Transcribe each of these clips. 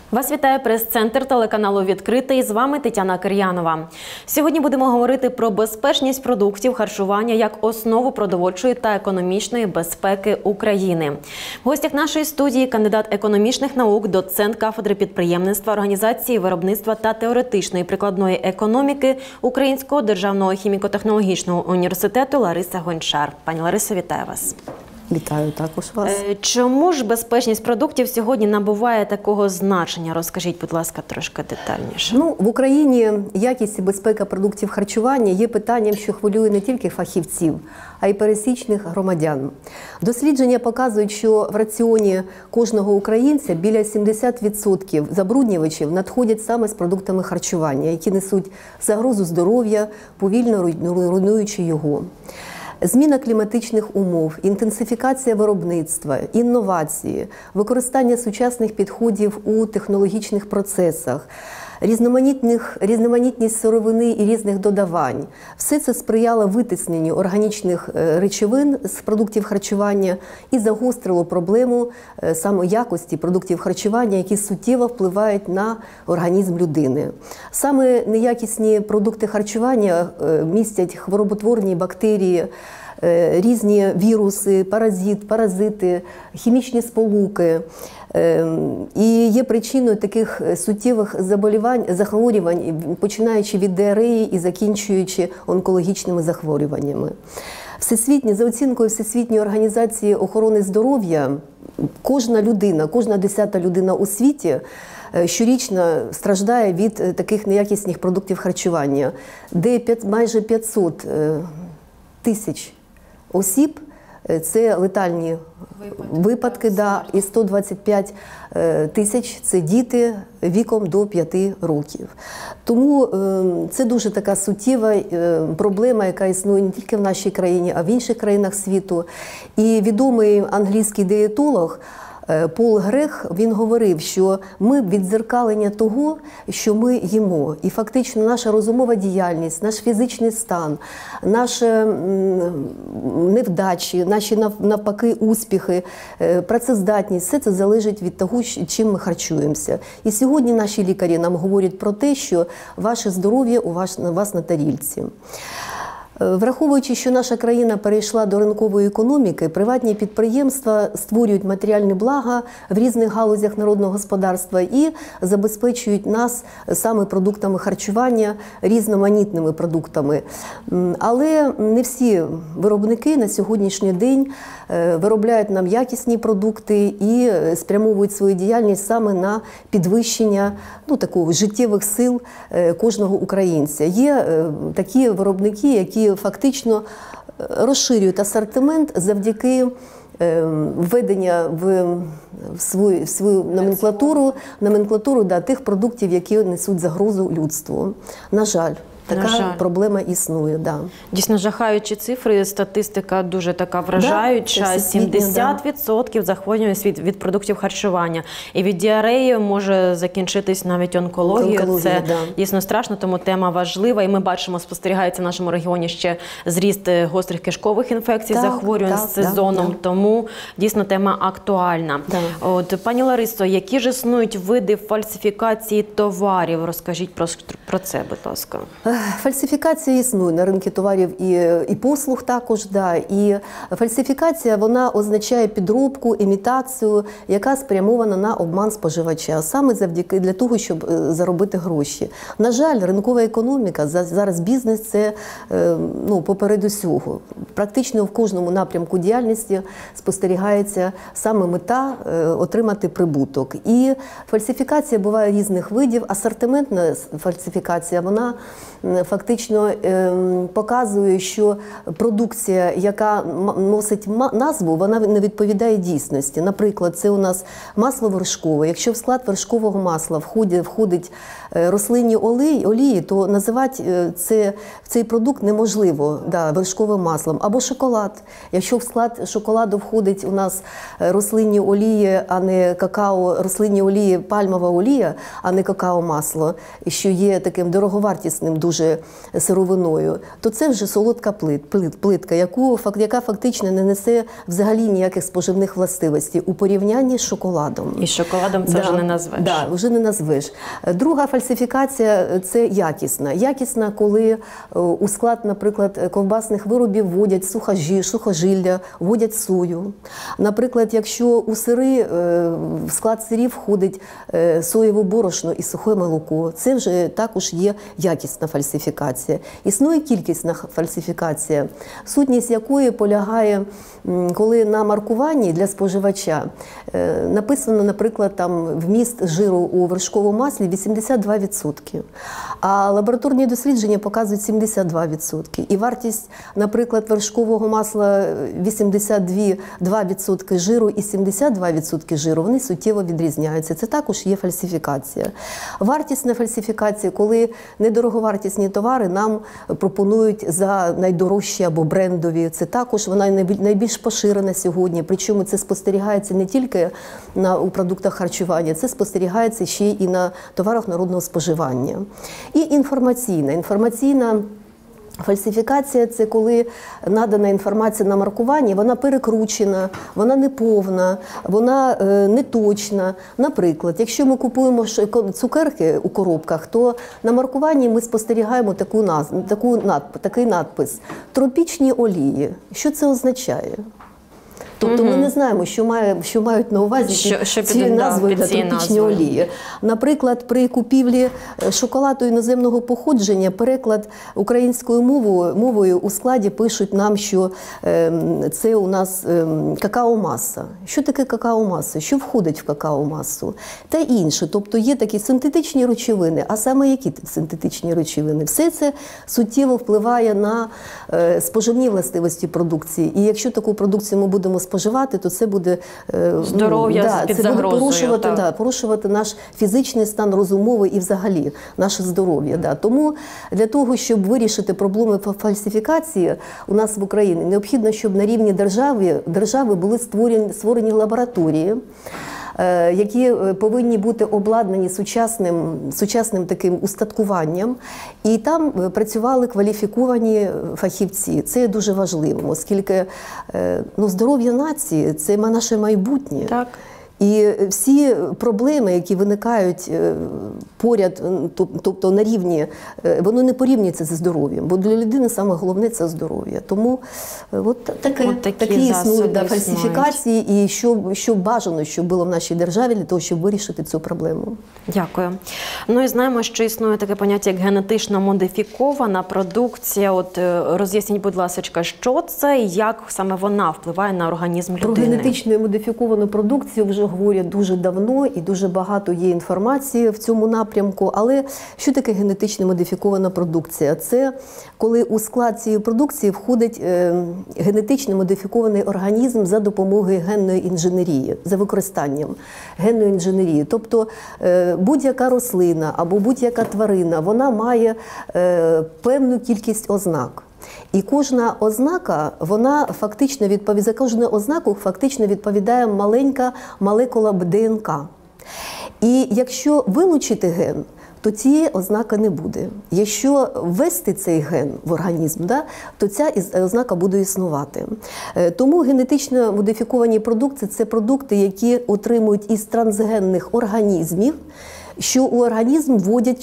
Вас вітає прес-центр телеканалу «Відкритий». З вами Тетяна Кир'янова. Сьогодні будемо говорити про безпечність продуктів харчування як основу продовольчої та економічної безпеки України. В гостях нашої студії кандидат економічних наук, доцент кафедри підприємництва, організації, виробництва та теоретичної прикладної економіки Українського державного хіміко-технологічного університету Лариса Гончар. Пані Ларисо, вітаю вас. Вітаю також вас. Чому ж безпечність продуктів сьогодні набуває такого значення? Розкажіть, будь ласка, трошки детальніше. В Україні якість і безпека продуктів харчування є питанням, що хвилює не тільки фахівців, а й пересічних громадян. Дослідження показують, що в раціоні кожного українця біля 70% забруднювачів надходять саме з продуктами харчування, які несуть загрозу здоров'я, повільно руйнуючи його. Зміна кліматичних умов, інтенсифікація виробництва, інновації, використання сучасних підходів у технологічних процесах, різноманітність сировини і різних додавань. Все це сприяло витисненню органічних речовин з продуктів харчування і загострило проблему саме якості продуктів харчування, які суттєво впливають на організм людини. Саме неякісні продукти харчування містять хвороботворні бактерії, різні віруси, паразити, хімічні сполуки. І є причиною таких суттєвих захворювань, починаючи від діареї і закінчуючи онкологічними захворюваннями. За оцінкою Всесвітньої організації охорони здоров'я, кожна 10-та людина у світі щорічно страждає від таких неякісних продуктів харчування, де майже 500 тисяч осіб – це летальні випадки, і 125 тисяч – це діти віком до 5 років. Тому це дуже така суттєва проблема, яка існує не тільки в нашій країні, а в інших країнах світу. І відомий англійський дієтолог Пол Грех, він говорив, що ми віддзеркалення того, що ми їмо. І фактично наша розумова діяльність, наш фізичний стан, наші невдачі, наші навпаки успіхи, працездатність – все це залежить від того, чим ми харчуємося. І сьогодні наші лікарі нам говорять про те, що ваше здоров'я у вас на тарілці. Враховуючи, що наша країна перейшла до ринкової економіки, приватні підприємства створюють матеріальні блага в різних галузях народного господарства і забезпечують нас саме продуктами харчування, різноманітними продуктами. Але не всі виробники на сьогоднішній день виробляють нам якісні продукти і спрямовують свою діяльність саме на підвищення такого життєвих сил кожного українця. Є такі виробники, які фактично розширюють асортимент завдяки введення в свою номенклатуру тих продуктів, які несуть загрозу людству. На жаль. Така проблема існує, да. Дійсно, жахаючі цифри, статистика дуже така вражаюча. 70% захворювань від продуктів харчування. І від діареї може закінчитись навіть онкологією. Це дійсно страшно, тому тема важлива. І ми бачимо, спостерігається в нашому регіоні ще зріст гострих кишкових інфекцій, захворювань з сезоном. Тому дійсно тема актуальна. Пані Ларисо, які ж існують види фальсифікації товарів? Розкажіть про це, будь ласка. Фальсифікація існує на ринку товарів і послуг також. І фальсифікація, вона означає підробку, імітацію, яка спрямована на обман споживача, саме завдяки для того, щоб заробити гроші. На жаль, ринкова економіка, зараз бізнес – це поперед усього. Практично в кожному напрямку діяльності спостерігається саме мета – отримати прибуток. І фальсифікація буває різних видів. Асортиментна фальсифікація, вона фактично показує, що продукція, яка носить назву, вона не відповідає дійсності. Наприклад, це у нас масло вершкове. Якщо в склад вершкового масла входить рослинні олії, то називати цей продукт неможливо вершковим маслом. Або шоколад. Якщо в склад шоколаду входить у нас рослинні олії, а не какао, рослинні олії, пальмова олія, а не какао-масло, що є таким дороговартісним дуже сировиною, то це вже солодка плитка, яка фактично не несе взагалі ніяких споживних властивостей у порівнянні з шоколадом. І шоколадом це вже не назвеш. Так, вже не назвеш. Друга фальсифікація – це якісна. Якісна, коли у склад, наприклад, ковбасних виробів вводять сухожилля, вводять сою. Наприклад, якщо у сири, в склад сирів входить соєве борошно і сухе молоко, це вже також є якісна фальсифікація. Існує кількісна фальсифікація, сутність якої полягає, коли на маркуванні для споживача написано, наприклад, там вміст жиру у вершковому маслі 82%, а лабораторні дослідження показують 72%. І вартість, наприклад, вершкового масла 82% жиру і 72% жиру, вони суттєво відрізняються. Це також є фальсифікація. Вартісна фальсифікація, коли недороговартісні товари нам пропонують за найдорожчі або брендові. Це також вона найбільш поширена сьогодні. Причому це спостерігається не тільки у продуктах харчування, це спостерігається ще і на товарах народного споживання. І інформаційна фальсифікація – це коли надана інформація на маркуванні, вона перекручена, вона неповна, вона неточна. Наприклад, якщо ми купуємо цукерки у коробках, то на маркуванні ми спостерігаємо такий надпис «Тропічні олії». Що це означає? Тобто ми не знаємо, що мають на увазі ці назви тропічні олії. Наприклад, при купівлі шоколаду іноземного походження переклад українською мовою у складі пишуть нам, що це у нас какао-маса. Що таке какао-маса? Що входить в какао-масу? Та інше. Тобто є такі синтетичні речовини. А саме які синтетичні речовини? Все це суттєво впливає на споживні властивості продукції. І якщо таку продукцію ми будемо споживати, то це буде здоров'я під загрозою, порушувати наш фізичний стан, розумовий і взагалі наше здоров'я. Тому для того, щоб вирішити проблеми фальсифікації у нас в Україні, необхідно, щоб на рівні держави були створені лабораторії, які повинні бути обладнані сучасним таким устаткуванням, і там працювали кваліфіковані фахівці. Це є дуже важливим, оскільки здоров'я нації – це наше майбутнє. Так. І всі проблеми, які виникають поряд, тобто на рівні, воно не порівнюється зі здоров'ям, бо для людини саме головне – це здоров'я. Тому такі існують фальсифікації, і що бажано, щоб було в нашій державі для того, щоб вирішити цю проблему. Дякую. Ну і знаємо, що існує таке поняття, як генетично модифікована продукція. Роз'ясніть, будь ласка, що це і як саме вона впливає на організм людини? Про генетично модифіковану продукцію вже говорять дуже давно і дуже багато є інформації в цьому напрямку. Але що таке генетично модифікована продукція? Це коли у склад цієї продукції входить генетично модифікований організм за допомогою генної інженерії, за використанням генної інженерії. Тобто будь-яка рослина або будь-яка тварина, вона має певну кількість ознак. І кожна ознака, за кожну ознаку фактично відповідає маленька молекула ДНК. І якщо вилучити ген, то цієї ознаки не буде. Якщо ввести цей ген в організм, то ця ознака буде існувати. Тому генетично модифіковані продукти – це продукти, які отримують із трансгенних організмів, що у організм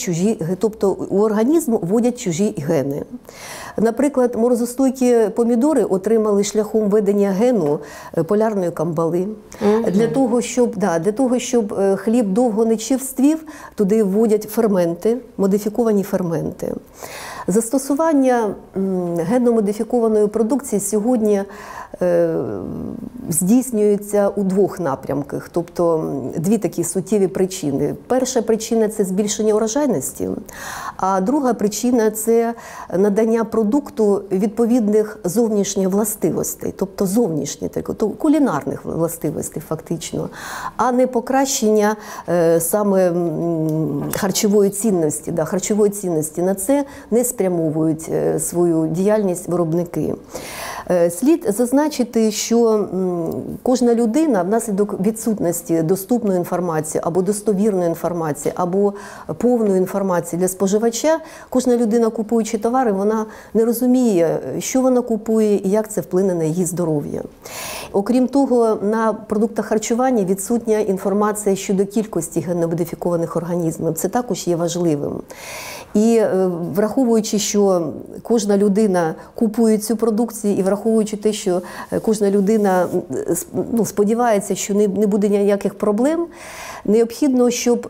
вводять чужі гени. Наприклад, морозостойкі помідори отримали шляхом введення гену полярної камбали. Для того, щоб хліб довго не черствів, туди вводять ферменти, модифіковані ферменти. Застосування генно-модифікованої продукції сьогодні здійснюється у двох напрямках, тобто дві такі суттєві причини. Перша причина – це збільшення урожайності, а друга причина – це надання продукту відповідних зовнішніх властивостей, тобто зовнішніх, тобто кулінарних властивостей фактично, а не покращення саме харчової цінності. Харчової цінності на це не спрямовують свою діяльність виробники. Слід зазначити, що кожна людина внаслідок відсутності доступної інформації або достовірної інформації, або повної інформації для споживача, кожна людина, купуючи товари, вона не розуміє, що вона купує і як це вплине на її здоров'я. Окрім того, на продуктах харчування відсутня інформація щодо кількості генно-модифікованих організмів. Це також є важливим. І враховуючи, що кожна людина купує цю продукцію, і враховуючи те, що кожна людина сподівається, що не буде ніяких проблем, необхідно, щоб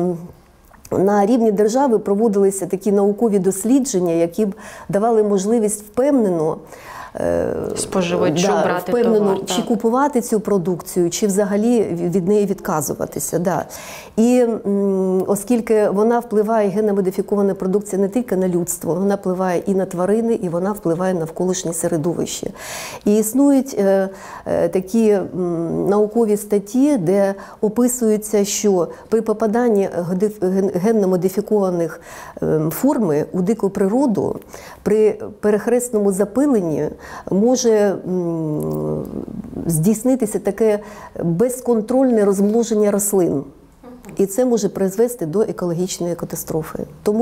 на рівні держави проводилися такі наукові дослідження, які б давали можливість впевнено споживачу брати товар, чи купувати цю продукцію, чи взагалі від неї відказуватися. І оскільки вона впливає, генно-модифікована продукція, не тільки на людство, вона впливає і на тварини, і вона впливає на навколишнє середовище. І існують такі наукові статті, де описується, що при попаданні генно-модифікованих форми у дику природу, при перехресному запиленні може здійснитися таке безконтрольне розмноження рослин. І це може призвести до екологічної катастрофи.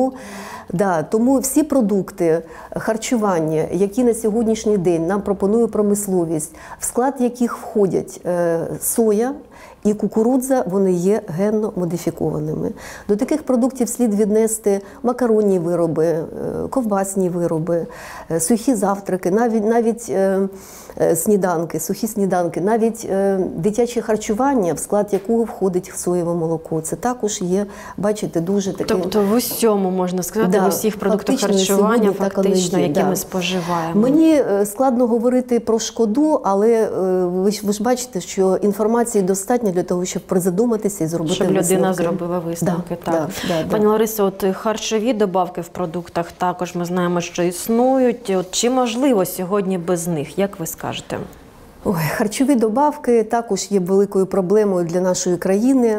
Тому всі продукти харчування, які на сьогоднішній день нам пропонує промисловість, в склад яких входять соя і кукурудза, вони є генно-модифікованими. До таких продуктів слід віднести макаронні вироби, ковбасні вироби, сухі завтраки, навіть сніданки, сухі сніданки, навіть дитяче харчування, в склад якого входить соєве молоко. Це також є, бачите, дуже таке... Тобто в усьому, можна сказати, в усіх продуктах харчування, фактично, які ми споживаємо. Мені складно говорити про шкоду, але ви ж бачите, що інформації достатньо для того, щоб призадуматися і зробити висновки. Щоб людина зробила висновки. Пані Ларисо, от харчові добавки в продуктах також ми знаємо, що існують. Чи можливо сьогодні без них? Як ви скажете? Харчові добавки також є великою проблемою для нашої країни.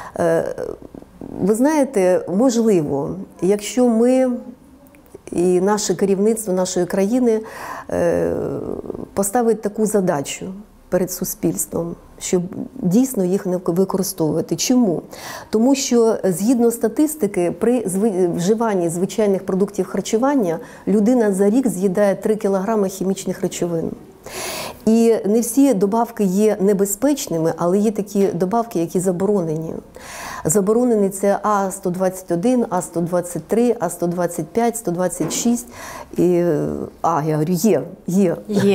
Ви знаєте, можливо, якщо ми і наше керівництво нашої країни поставить таку задачу перед суспільством, щоб дійсно їх не використовувати. Чому? Тому що, згідно статистики, при вживанні звичайних продуктів харчування людина за рік з'їдає 3 кг хімічних речовин. І не всі добавки є небезпечними, але є такі добавки, які заборонені. Заборонені це А121, А123, А125, 126. Я говорю, є,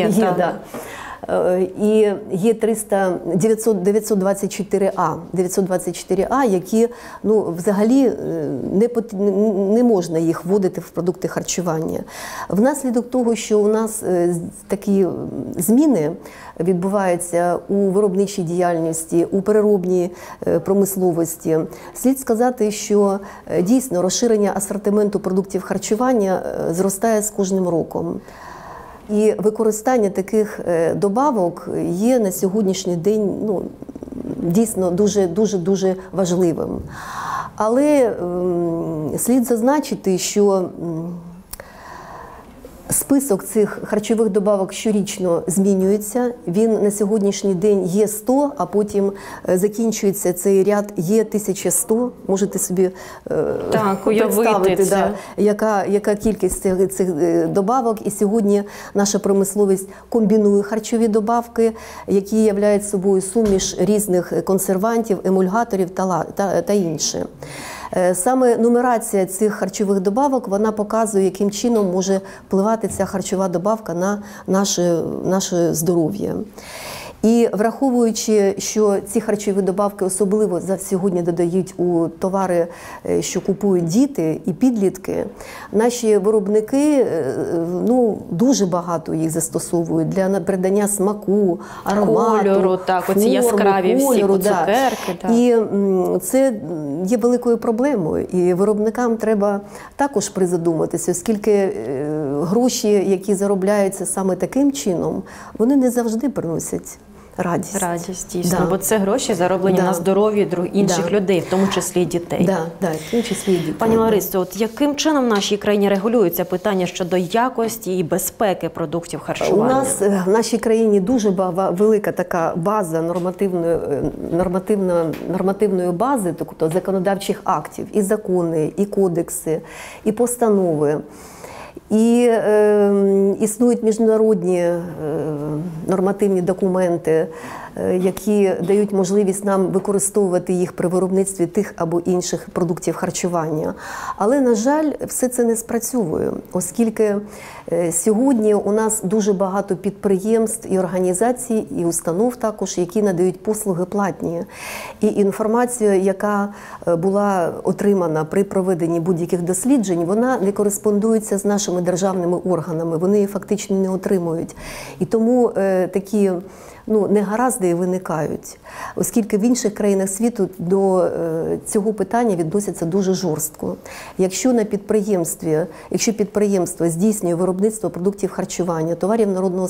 і є 924А, які взагалі не можна їх вводити в продукти харчування. Внаслідок того, що у нас такі зміни відбуваються у виробничій діяльності, у переробній промисловості, слід сказати, що дійсно розширення асортименту продуктів харчування зростає з кожним роком. І використання таких добавок є на сьогоднішній день дійсно дуже важливим. Але слід зазначити, що список цих харчових добавок щорічно змінюється. Він на сьогоднішній день є 100, а потім закінчується цей ряд, є 1100. Можете собі представити, яка кількість цих добавок. І сьогодні наша промисловість комбінує харчові добавки, які являють собою суміш різних консервантів, емульгаторів та інше. Саме нумерація цих харчових добавок, вона показує, яким чином може впливати ця харчова добавка на наше здоров'я. І враховуючи, що ці харчові добавки особливо сьогодні додають у товари, що купують діти і підлітки, наші виробники дуже багато їх застосовують для придання смаку, аромату, кольору, так, оці яскраві всі цукерки. Так. І це є великою проблемою. І виробникам треба також призадуматися, оскільки гроші, які заробляються саме таким чином, вони не завжди приносять радість. Радість, дійсно. Бо це гроші зароблені на здоров'ї інших людей, в тому числі і дітей. В тому числі і дітей. Пані Ларисо, от яким чином в нашій країні регулюється питання щодо якості і безпеки продуктів харчування? У нас в нашій країні дуже велика така база нормативної бази, тобто законодавчих актів, і закони, і кодекси, і постанови. І існують міжнародні нормативні документи, які дають можливість нам використовувати їх при виробництві тих або інших продуктів харчування. Але, на жаль, все це не спрацьовує, оскільки сьогодні у нас дуже багато підприємств і організацій, і установ також, які надають послуги платні. І інформація, яка була отримана при проведенні будь-яких досліджень, вона не кореспондується з нашими державними органами, вони її фактично не отримують. І тому такі негаразди виникають, оскільки в інших країнах світу до цього питання відносяться дуже жорстко. Якщо підприємство здійснює виробництво продуктів харчування, товарів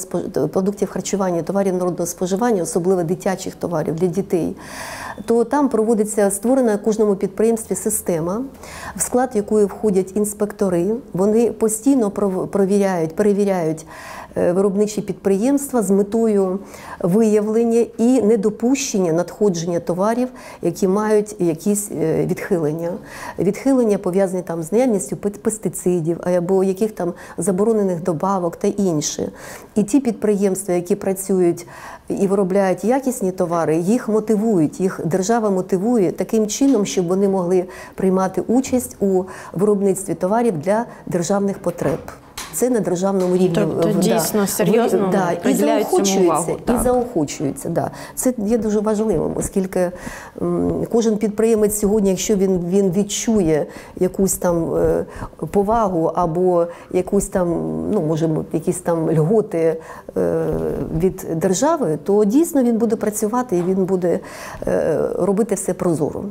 народного споживання, особливо дитячих товарів для дітей, то там створена в кожному підприємстві система, в склад якої входять інспектори. Вони постійно перевіряють виробничі підприємства з метою виявлення і недопущення надходження товарів, які мають якісь відхилення. Відхилення пов'язані з наявністю пестицидів або яких там заборонених добавок та інше. І ті підприємства, які працюють і виробляють якісні товари, їх держава мотивує таким чином, щоб вони могли приймати участь у виробництві товарів для державних потреб. Це на державному рівні. Тобто дійсно серйозно приділяють цьому увагу. І заохочується. Це є дуже важливим, оскільки кожен підприємець сьогодні, якщо він відчує якусь там повагу або якусь якісь льготи від держави, то дійсно він буде працювати і він буде робити все прозоро.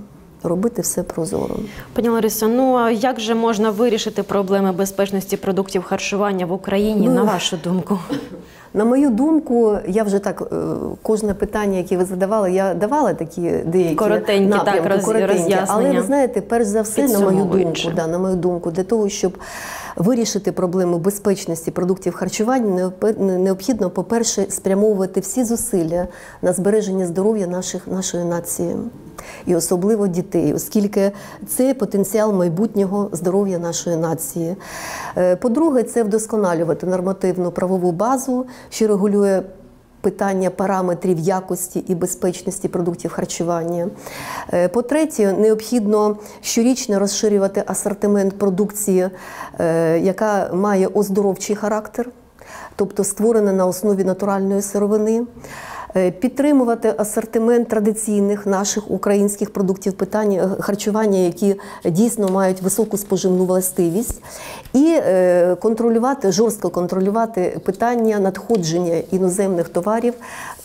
Пані Ларисо, а як же можна вирішити проблеми безпечності продуктів харчування в Україні, на вашу думку? На мою думку, я вже кожне питання, яке ви задавали, я давала такі деякі коротенькі роз'яснення. Але ви знаєте, перш за все, на мою думку, для того, щоб вирішити проблему безпечності продуктів харчування, необхідно, по-перше, спрямовувати всі зусилля на збереження здоров'я нашої нації. І особливо дітей, оскільки це потенціал майбутнього здоров'я нашої нації. По-друге, це вдосконалювати нормативну правову базу, що регулює питання параметрів якості і безпечності продуктів харчування. По-третє, необхідно щорічно розширювати асортимент продукції, яка має оздоровчий характер, тобто створена на основі натуральної сировини. Підтримувати асортимент традиційних наших українських продуктів харчування, які дійсно мають високу споживну властивість, і жорстко контролювати питання надходження іноземних товарів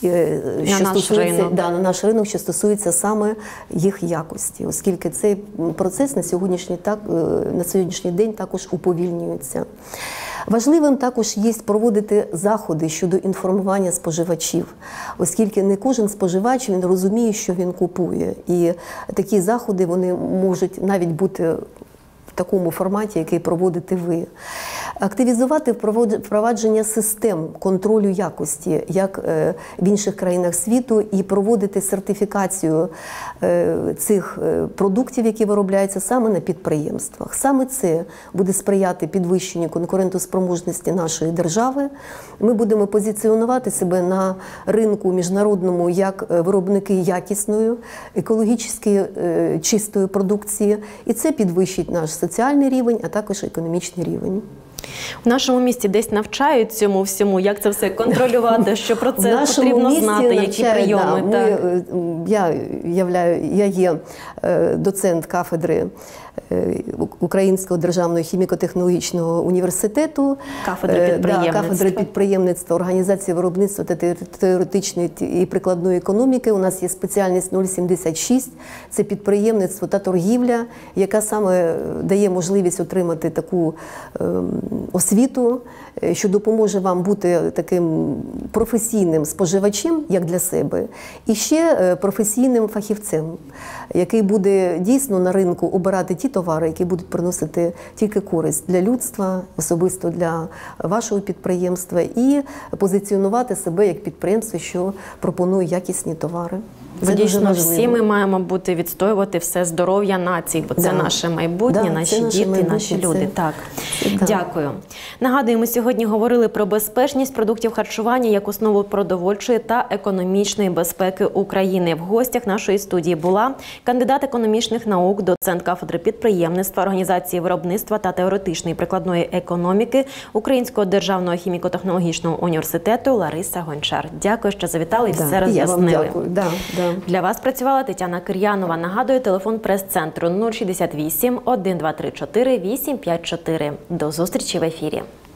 на наш ринок, що стосується саме їх якості, оскільки цей процес на сьогоднішній день також уповільнюється. Важливим також є проводити заходи щодо інформування споживачів, оскільки не кожен споживач він розуміє, що він купує. І такі заходи вони можуть навіть бути в такому форматі, який проводите ви. Активізувати впровадження систем контролю якості, як в інших країнах світу, і проводити сертифікацію цих продуктів, які виробляються саме на підприємствах. Саме це буде сприяти підвищенню конкурентоспроможності нашої держави. Ми будемо позиціонувати себе на ринку міжнародному як виробники якісної, екологічно чистої продукції. І це підвищить наш соціальний рівень, а також економічний рівень. В нашому місті десь навчають цьому всьому, як це все контролювати, що про це потрібно знати, які прийоми. Я є доцент кафедри Українського державного хіміко-технологічного університету, кафедри підприємництва, організації виробництва та теоретичної і прикладної економіки. У нас є спеціальність 076, це підприємництво та торгівля, яка саме дає можливість отримати таку освіту, що допоможе вам бути таким професійним споживачем, як для себе, і ще професійним фахівцем, який буде дійсно на ринку обирати ті товари, які будуть приносити тільки користь для людства, особисто для вашого підприємства, і позиціонувати себе як підприємство, що пропонує якісні товари. Це дійсно всі ми маємо відстоювати все здоров'я нації, бо це наше майбутнє, наші діти, наші люди. Дякую. Нагадую, ми сьогодні говорили про безпечність продуктів харчування як основу продовольчої та економічної безпеки України. В гостях нашої студії була кандидат економічних наук, доцент кафедри підприємництва, організації виробництва та теоретичної прикладної економіки Українського державного хіміко-технологічного університету Лариса Гончар. Дякую, що завітали і все роз'яснили. Для вас працювала Тетяна Кир'янова. Нагадую, телефон прес-центру 068 1234 854. До зустрічі в ефірі.